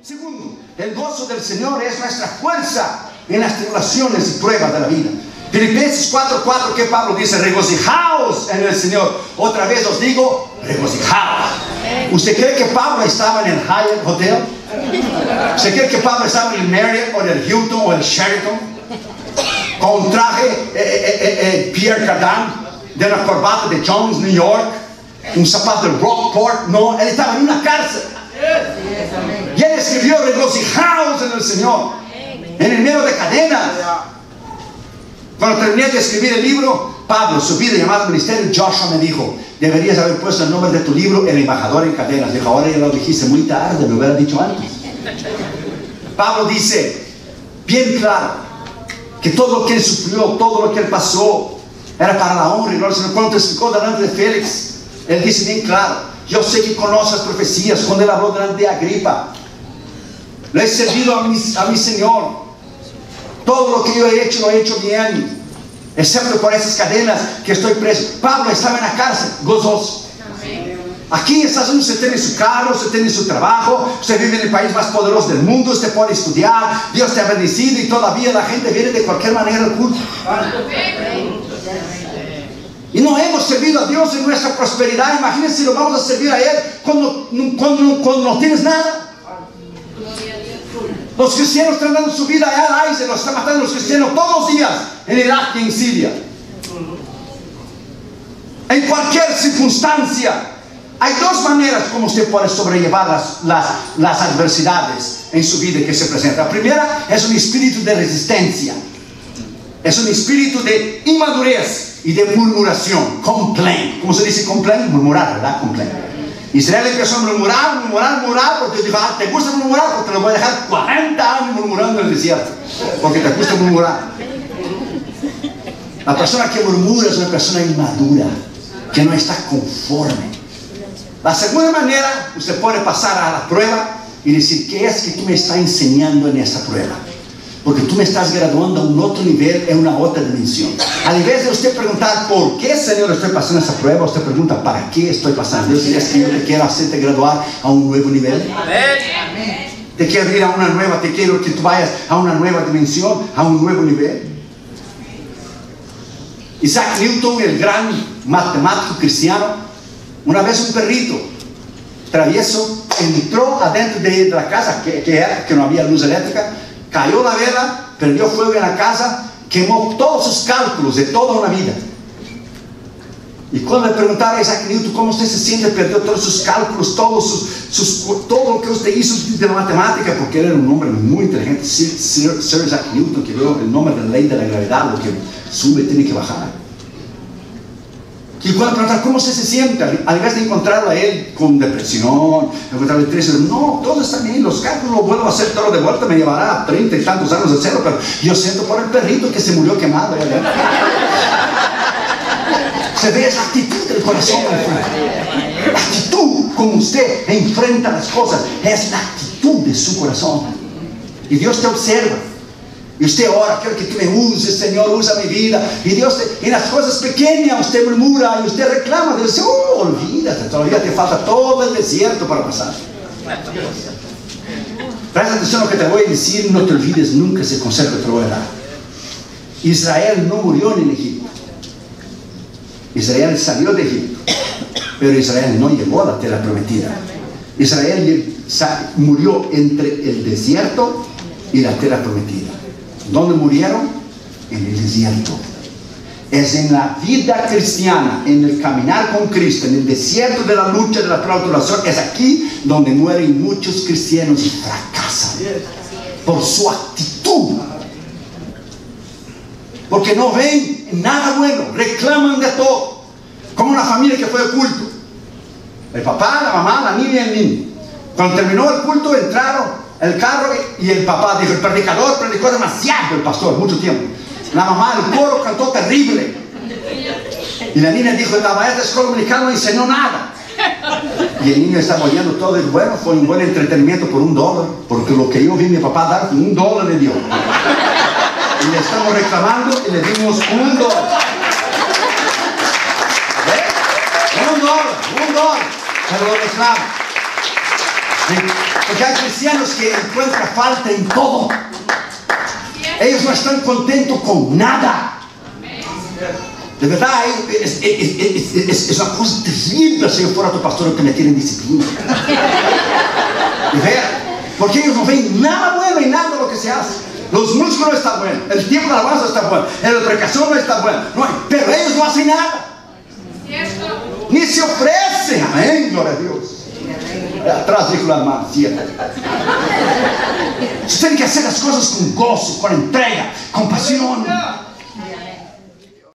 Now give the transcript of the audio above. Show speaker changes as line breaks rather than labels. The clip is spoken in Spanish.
Segundo, el gozo del Señor es nuestra fuerza en las tribulaciones y pruebas de la vida. Filipenses 4:4, que Pablo dice: regocijaos en el Señor. Otra vez os digo, regocijaos. ¿Usted cree que Pablo estaba en el Hyatt Hotel? ¿Usted cree que Pablo estaba en el Marriott o en el Hilton o en el Sheraton con un traje Pierre Cardin, de una corbata de Jones, New York, un zapato de Rockport? No, él estaba en una cárcel. Y él escribió: regocijaos en el Señor, en el medio de cadenas. Cuando terminé de escribir el libro, Pablo, su vida llamada ministerio, Joshua me dijo: deberías haber puesto el nombre de tu libro El embajador en cadenas. Dijo: ahora ya lo dijiste muy tarde, me hubiera dicho antes. Pablo dice bien claro que todo lo que él sufrió, todo lo que él pasó, era para la honra y gloria del Señor. Cuando testificó delante de Félix, él dice bien claro: yo sé que conoce las profecías. Cuando él habló delante de Agripa, le he servido a mi Señor. Todo lo que yo he hecho, lo he hecho bien, excepto por esas cadenas que estoy preso. Pablo estaba en la cárcel, gozoso. Aquí en Estados Unidos usted tiene su carro, usted tiene su trabajo, usted vive en el país más poderoso del mundo, usted puede estudiar, Dios te ha bendecido y todavía la gente viene de cualquier manera al culto. Y no hemos servido a Dios en nuestra prosperidad. Imagínense si lo vamos a servir a Él cuando no tienes nada. Los cristianos están dando su vida allá al se los están matando los cristianos todos los días en Irak y en Siria. En cualquier circunstancia, hay dos maneras como usted puede sobrellevar las adversidades en su vida que se presentan. La primera es un espíritu de resistencia, es un espíritu de inmadurez y de murmuración. Complain. ¿Cómo se dice complain? Murmurar, ¿verdad? Complain. Israel empezó a murmurar, porque dijo: ¿te gusta murmurar? Porque te lo voy a dejar 40 años murmurando en el desierto, porque te gusta murmurar. La persona que murmura es una persona inmadura, que no está conforme. La segunda manera, usted puede pasar a la prueba y decir: ¿qué es que tú me estás enseñando en esta prueba? Porque tú me estás graduando a un otro nivel, en una otra dimensión. Al invés de usted preguntar: ¿por qué, Señor, estoy pasando esta prueba?, usted pregunta: ¿para qué estoy pasando? Dios dice: es que yo te quiero hacerte graduar a un nuevo nivel. Te quiero ir a una nueva, te quiero que tú vayas a una nueva dimensión, a un nuevo nivel. Isaac Newton, el gran matemático cristiano, una vez un perrito travieso entró adentro de la casa, que no había luz eléctrica. Cayó la vela, perdió fuego en la casa, quemó todos sus cálculos de toda una vida. Y cuando le preguntaron a Isaac Newton cómo usted se siente, perdió todos sus cálculos, todo lo que usted hizo de la matemática, porque él era un hombre muy inteligente, Sir Isaac Newton, que vio el nombre de la ley de la gravedad: lo que sube tiene que bajar. Y cuando le preguntaron cómo usted se siente, al invés de encontrarlo a él con depresión, encontrarlo triste: no, todo está bien, los cálculos lo vuelvo a hacer todo de vuelta, me llevará 30 y tantos años de cero, pero yo siento por el perrito que se murió quemado. Se ve esa actitud del corazón. La actitud como usted enfrenta las cosas es la actitud de su corazón. Y Dios te observa. Y usted ora: quiero que tú me uses, Señor, usa mi vida. Y Dios, en las cosas pequeñas, usted murmura y usted reclama. Dios dice: olvídate, todavía te falta todo el desierto para pasar. Presta atención a lo que te voy a decir, no te olvides nunca ese consejo que te voy a dar. Israel no murió en Egipto. Israel salió de Egipto, pero Israel no llegó a la tierra prometida. Israel murió entre el desierto y la tierra prometida. ¿Dónde murieron? En el desierto. Es en la vida cristiana, en el caminar con Cristo, en el desierto de la lucha, de la tribulación, es aquí donde mueren muchos cristianos y fracasan por su actitud, porque no ven nada bueno, reclaman de todo, como una familia que fue al culto: el papá, la mamá, la niña y el niño. Cuando terminó el culto, entraron el carro y el papá dijo: el predicador predicó demasiado, el pastor, mucho tiempo. La mamá, el coro cantó terrible. Y la niña dijo: la maestra de escuela dominical no enseñó nada. Y el niño estaba oyendo todo. Y bueno, fue un buen entretenimiento por $1, porque lo que yo vi mi papá dar, $1 le dio. Y le estamos reclamando y le dimos $1. $1, pero lo reclamo. Porque hay cristianos que encuentran falta en todo. Ellos no están contentos con nada. De verdad, es una cosa terrible si yo fuera tu pastor que me tiene disciplina. De verdad. Porque ellos no ven nada bueno en nada de lo que se hace. Los músculos están buenos, el tiempo de alabanza está bueno, la predicación no está buena, pero ellos no hacen nada. Ni se ofrecen. Amén, gloria a Dios. Atrás dijo la hermana, cierto. Usted tiene que hacer las cosas con gozo, con entrega, con pasión.